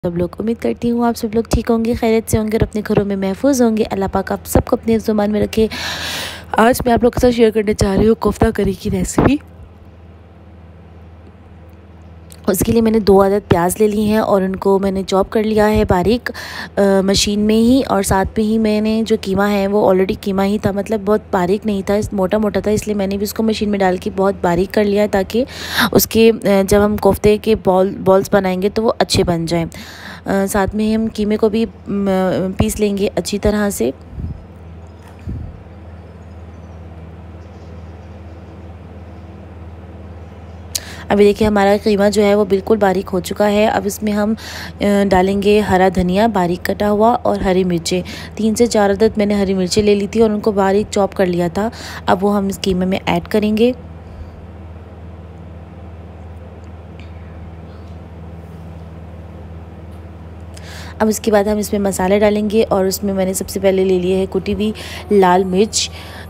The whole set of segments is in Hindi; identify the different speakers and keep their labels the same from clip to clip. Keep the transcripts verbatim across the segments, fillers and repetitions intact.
Speaker 1: सब लोग उम्मीद करती हूँ आप सब लोग ठीक होंगे, खैरियत से होंगे और अपने घरों में महफूज होंगे। अल्लाह पाक आप सबको अपने ज़ुबान में रखे। आज मैं आप लोग के साथ शेयर करने जा रही हूँ कोफ्ता करी की रेसिपी। उसके लिए मैंने दो अदद प्याज ले ली हैं और उनको मैंने चॉप कर लिया है बारीक आ, मशीन में ही। और साथ में ही मैंने जो कीमा है वो ऑलरेडी कीमा ही था, मतलब बहुत बारीक नहीं था, मोटा मोटा था, इसलिए मैंने भी उसको मशीन में डाल के बहुत बारीक कर लिया है ताकि उसके जब हम कोफ्ते के बॉल बॉल्स बनाएंगे तो वो अच्छे बन जाएं। साथ में हम कीमे को भी पीस लेंगे अच्छी तरह से। अभी देखिए हमारा कीमा जो है वो बिल्कुल बारीक हो चुका है। अब इसमें हम डालेंगे हरा धनिया बारीक कटा हुआ और हरी मिर्चें। तीन से चार अदद मैंने हरी मिर्चें ले ली थी और उनको बारीक चॉप कर लिया था। अब वो हम इस कीमे में ऐड करेंगे। अब इसके बाद हम इसमें मसाले डालेंगे और उसमें मैंने सबसे पहले ले लिए है कुटी हुई लाल मिर्च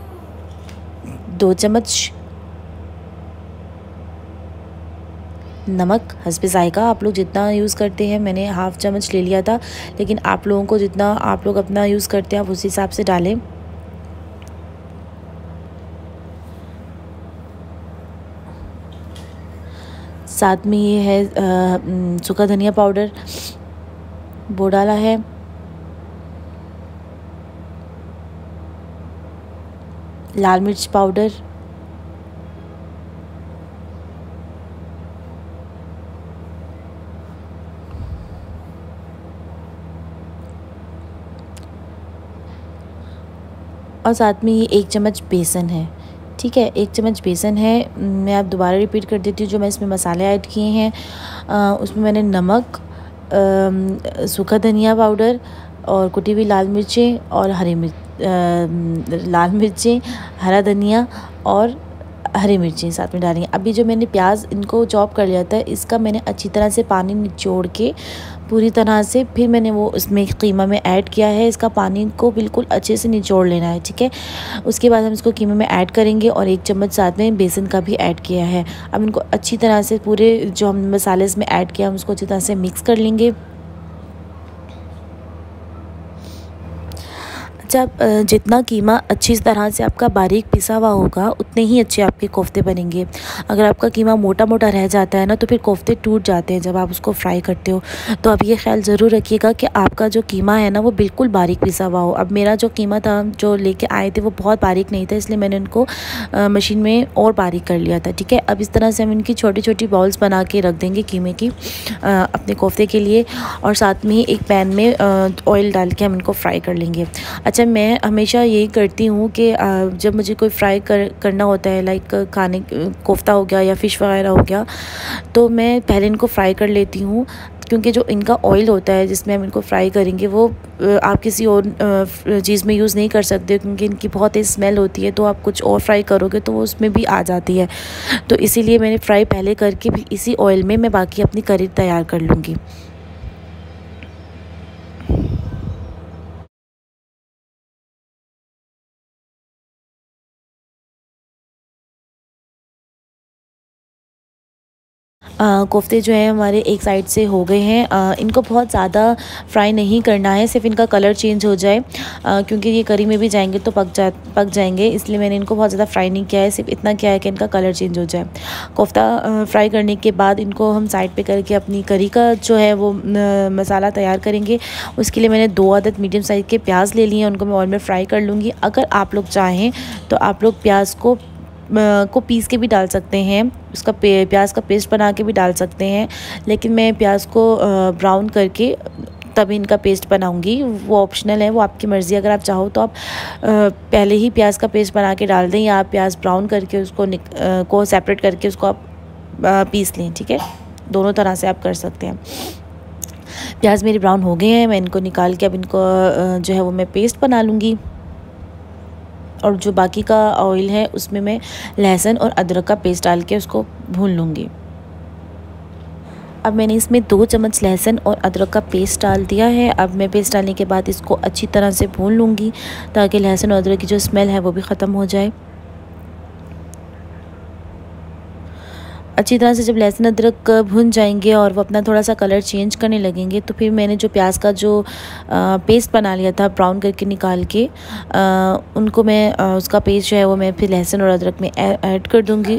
Speaker 1: दो चम्मच, नमक हस्बे ज़ायका, आप लोग जितना यूज़ करते हैं, मैंने हाफ़ चम्मच ले लिया था, लेकिन आप लोगों को जितना आप लोग अपना यूज़ करते हैं आप उस हिसाब से डालें। साथ में ये है सूखा धनिया पाउडर, वो डाला है। लाल मिर्च पाउडर, और साथ में ये एक चम्मच बेसन है। ठीक है, एक चम्मच बेसन है। मैं आप दोबारा रिपीट कर देती हूँ जो मैं इसमें मसाले ऐड किए हैं। आ, उसमें मैंने नमक, सूखा धनिया पाउडर और कुटी हुई लाल मिर्चें और हरी मिर्च लाल मिर्चें हरा धनिया और हरी मिर्चें साथ में डालेंगे। अभी जो मैंने प्याज इनको चॉप कर लिया था, इसका मैंने अच्छी तरह से पानी निचोड़ के पूरी तरह से फिर मैंने वो उसमें कीमा में ऐड किया है। इसका पानी को बिल्कुल अच्छे से निचोड़ लेना है। ठीक है, उसके बाद हम इसको कीमे में ऐड करेंगे और एक चम्मच साथ में बेसन का भी ऐड किया है। अब इनको अच्छी तरह से पूरे जो हम मसाले इसमें ऐड किया हम उसको अच्छी तरह से मिक्स कर लेंगे। जब जितना कीमा अच्छी तरह से आपका बारीक पिसा हुआ होगा उतने ही अच्छे आपके कोफ्ते बनेंगे। अगर आपका कीमा मोटा मोटा रह जाता है ना तो फिर कोफ्ते टूट जाते हैं जब आप उसको फ्राई करते हो। तो अब ये ख्याल ज़रूर रखिएगा कि आपका जो कीमा है ना वो बिल्कुल बारीक पिसा हुआ हो। अब मेरा जो कीमा था जो लेके आए थे वो बहुत बारीक नहीं था, इसलिए मैंने उनको मशीन में और बारीक कर लिया था। ठीक है, अब इस तरह से हम इनकी छोटी छोटी बॉल्स बना के रख देंगे कीमे की आ, अपने कोफ्ते के लिए। और साथ में ही एक पैन में ऑयल डाल के हम इनको फ्राई कर लेंगे। अच्छा, मैं हमेशा यही करती हूँ कि जब मुझे कोई फ्राई कर करना होता है, लाइक खाने कोफ्ता हो गया या फ़िश वगैरह हो गया, तो मैं पहले इनको फ्राई कर लेती हूँ, क्योंकि जो इनका ऑयल होता है जिसमें हम इनको फ्राई करेंगे वो आप किसी और चीज़ में यूज़ नहीं कर सकते, क्योंकि इनकी बहुत ही स्मेल होती है। तो आप कुछ और फ्राई करोगे तो वो उसमें भी आ जाती है। तो इसीलिए मैंने फ्राई पहले करके भी इसी ऑयल में मैं बाकी अपनी करी तैयार कर लूँगी। कोफ्ते जो है हमारे एक साइड से हो गए हैं। आ, इनको बहुत ज़्यादा फ्राई नहीं करना है, सिर्फ इनका कलर चेंज हो जाए, आ, क्योंकि ये करी में भी जाएंगे तो पक जा पक जाएंगे, इसलिए मैंने इनको बहुत ज़्यादा फ्राई नहीं किया है, सिर्फ इतना किया है कि इनका कलर चेंज हो जाए। कोफ्ता फ्राई करने के बाद इनको हम साइड पे करके अपनी करी का जो है वो मसाला तैयार करेंगे। उसके लिए मैंने दो अदद मीडियम साइज़ के प्याज ले लिए हैं, उनको मैं ऑयल में फ्राई कर लूँगी। अगर आप लोग चाहें तो आप लोग प्याज को को पीस के भी डाल सकते हैं, उसका पे, प्याज का पेस्ट बना के भी डाल सकते हैं, लेकिन मैं प्याज को ब्राउन करके तभी इनका पेस्ट बनाऊंगी। वो ऑप्शनल है, वो आपकी मर्ज़ी। अगर आप चाहो तो आप पहले ही प्याज का पेस्ट बना के डाल दें, या आप प्याज ब्राउन करके उसको को सेपरेट करके उसको आप पीस लें। ठीक है, दोनों तरह से आप कर सकते हैं। प्याज मेरे ब्राउन हो गए हैं, मैं इनको निकाल के अब इनको जो है वो मैं पेस्ट बना लूँगी। और जो बाकी का ऑयल है उसमें मैं लहसुन और अदरक का पेस्ट डाल के उसको भून लूँगी। अब मैंने इसमें दो चम्मच लहसुन और अदरक का पेस्ट डाल दिया है। अब मैं पेस्ट डालने के बाद इसको अच्छी तरह से भून लूँगी ताकि लहसुन और अदरक की जो स्मेल है वो भी ख़त्म हो जाए। अच्छी तरह से जब लहसुन अदरक भुन जाएंगे और वो अपना थोड़ा सा कलर चेंज करने लगेंगे तो फिर मैंने जो प्याज का जो पेस्ट बना लिया था ब्राउन करके निकाल के आ, उनको मैं आ, उसका पेस्ट जो है वो मैं फिर लहसुन और अदरक में ऐड कर दूँगी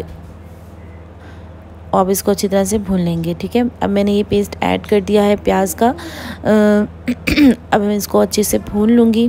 Speaker 1: और अब इसको अच्छी तरह से भून लेंगे। ठीक है, अब मैंने ये पेस्ट ऐड कर दिया है प्याज का। अब मैं इसको अच्छे से भून लूँगी।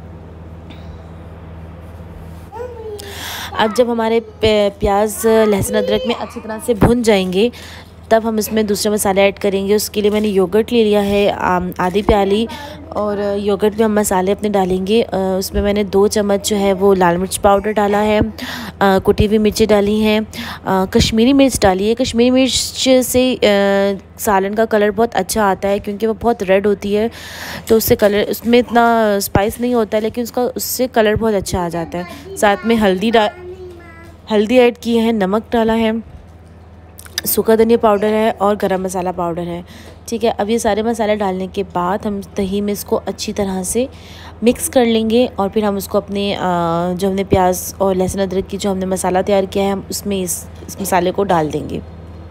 Speaker 1: अब जब हमारे प्याज लहसुन अदरक में अच्छी तरह से भुन जाएंगे तब हम इसमें दूसरे मसाले ऐड करेंगे। उसके लिए मैंने योगर्ट ले लिया है आधी प्याली, और योगर्ट में हम मसाले अपने डालेंगे। उसमें मैंने दो चम्मच जो है वो लाल मिर्च पाउडर डाला है, कुटी हुई मिर्ची डाली हैं, कश्मीरी मिर्च डाली है। कश्मीरी मिर्च से सालन का कलर बहुत अच्छा आता है क्योंकि वो बहुत रेड होती है, तो उससे कलर उसमें इतना स्पाइस नहीं होता है लेकिन उसका उससे कलर बहुत अच्छा आ जाता है। साथ में हल्दी डा हल्दी ऐड की है, नमक डाला है, सूखा धनिया पाउडर है और गरम मसाला पाउडर है। ठीक है, अब ये सारे मसाले डालने के बाद हम दही में इसको अच्छी तरह से मिक्स कर लेंगे और फिर हम उसको अपने जो हमने प्याज और लहसुन अदरक की जो हमने मसाला तैयार किया है हम उसमें इस, इस मसाले को डाल देंगे।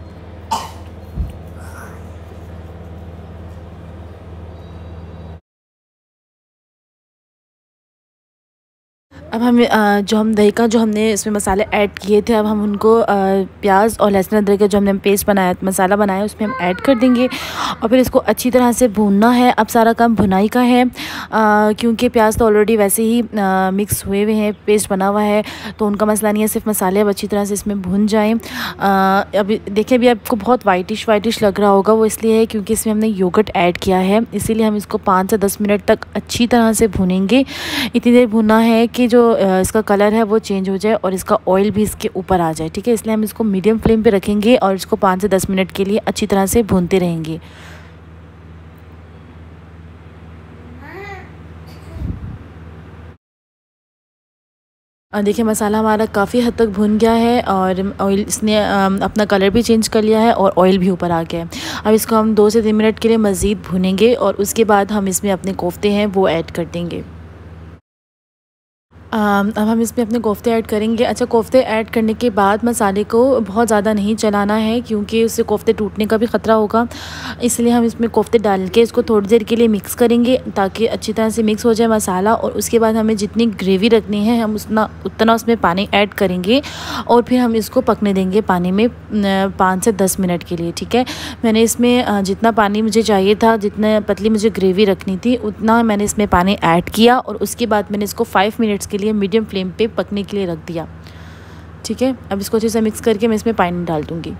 Speaker 1: अब हम जो हम दही का जो हमने इसमें मसाले ऐड किए थे अब हम उनको प्याज और लहसुन अदरक का जो हमने पेस्ट बनाया मसाला बनाया उसमें हम ऐड कर देंगे और फिर इसको अच्छी तरह से भूनना है। अब सारा काम भुनाई का है क्योंकि प्याज तो ऑलरेडी वैसे ही आ, मिक्स हुए हुए हैं, पेस्ट बना हुआ है, तो उनका मसला नहीं है, सिर्फ मसाले अब अच्छी तरह से इसमें भुन जाएँ। अभी देखिए अभी आपको बहुत वाइटिश वाइटिश लग रहा होगा, वो इसलिए है क्योंकि इसमें हमने योगर्ट ऐड किया है, इसीलिए हम इसको पाँच से दस मिनट तक अच्छी तरह से भुनेंगे। इतनी देर भुनना है कि जो इसका कलर है वो चेंज हो जाए और इसका ऑयल भी इसके ऊपर आ जाए। ठीक है, इसलिए हम इसको मीडियम फ्लेम पे रखेंगे और इसको पाँच से दस मिनट के लिए अच्छी तरह से भूनते रहेंगे। देखिए मसाला हमारा काफ़ी हद तक भुन गया है और ऑयल इसने अपना कलर भी चेंज कर लिया है और ऑयल भी ऊपर आ गया है। अब इसको हम दो से तीन मिनट के लिए मज़ीद भुनेंगे और उसके बाद हम इसमें अपने कोफ्ते हैं वो ऐड कर देंगे। अब हम इसमें अपने कोफ्ते ऐड करेंगे। अच्छा, कोफ्ते ऐड करने के बाद मसाले को बहुत ज़्यादा नहीं चलाना है क्योंकि उससे कोफ्ते टूटने का भी ख़तरा होगा, इसलिए हम इसमें कोफ्ते डाल के इसको थोड़ी देर के लिए मिक्स करेंगे ताकि अच्छी तरह से मिक्स हो जाए मसाला। और उसके बाद हमें जितनी ग्रेवी रखनी है हम उतना उतना उसमें पानी ऐड करेंगे और फिर हम इसको पकने देंगे पानी में पाँच से दस मिनट के लिए। ठीक है, मैंने इसमें जितना पानी मुझे चाहिए था, जितना पतली मुझे ग्रेवी रखनी थी उतना मैंने इसमें पानी ऐड किया और उसके बाद मैंने इसको फाइव मिनट्स के लिए मीडियम फ्लेम पे पकने के लिए रख दिया। ठीक है, अब इसको अच्छे से मिक्स करके मैं इसमें पानी डाल दूंगी।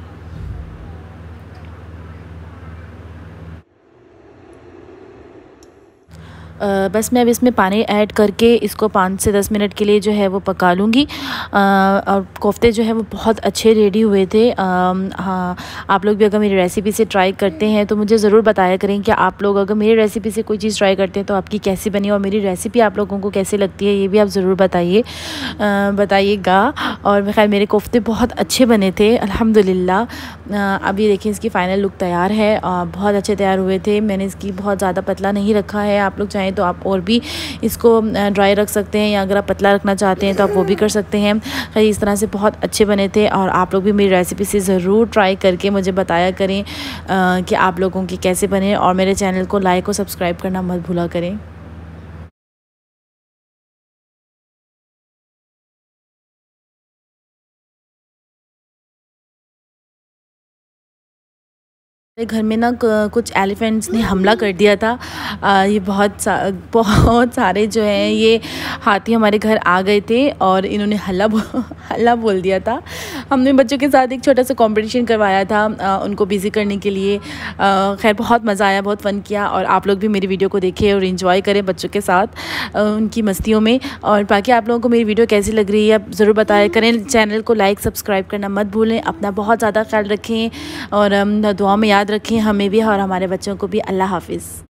Speaker 1: आ, बस मैं अब इसमें पानी ऐड करके इसको पाँच से दस मिनट के लिए जो है वो पका लूँगी। और कोफ्ते जो है वो बहुत अच्छे रेडी हुए थे। आ, हाँ, आप लोग भी अगर मेरी रेसिपी से ट्राई करते हैं तो मुझे ज़रूर बताया करें कि आप लोग अगर मेरी रेसिपी से कोई चीज़ ट्राई करते हैं तो आपकी कैसी बनी और मेरी रेसिपी आप लोगों को कैसी लगती है ये भी आप ज़रूर बताइए बताइएगा। और खैर मेरे कोफ्ते बहुत अच्छे बने थे अल्हम्दुलिल्लाह। अब ये देखिए इसकी फ़ाइनल लुक तैयार है, बहुत अच्छे तैयार हुए थे। मैंने इसकी बहुत ज़्यादा पतला नहीं रखा है, आप लोग चाहें तो आप और भी इसको ड्राई रख सकते हैं या अगर आप पतला रखना चाहते हैं तो आप वो भी कर सकते हैं। खैर इस तरह से बहुत अच्छे बने थे और आप लोग भी मेरी रेसिपी से ज़रूर ट्राई करके मुझे बताया करें आ, कि आप लोगों के कैसे बने और मेरे चैनल को लाइक और सब्सक्राइब करना मत भूला करें। घर में ना कुछ एलिफेंट्स ने हमला कर दिया था। आ, ये बहुत सा, बहुत सारे जो हैं ये हाथी हमारे घर आ गए थे और इन्होंने हल्ला बो, हल्ला बोल दिया था। हमने बच्चों के साथ एक छोटा सा कंपटीशन करवाया था आ, उनको बिज़ी करने के लिए। खैर बहुत मज़ा आया, बहुत फ़न किया और आप लोग भी मेरी वीडियो को देखें और इन्जॉय करें बच्चों के साथ आ, उनकी मस्तियों में। और बाकी आप लोगों को मेरी वीडियो कैसी लग रही है आप ज़रूर बताया करें। चैनल को लाइक सब्सक्राइब करना मत भूलें। अपना बहुत ज़्यादा ख्याल रखें और दुआ में याद रखें हमें भी और हमारे बच्चों को भी। अल्लाह हाफिज़।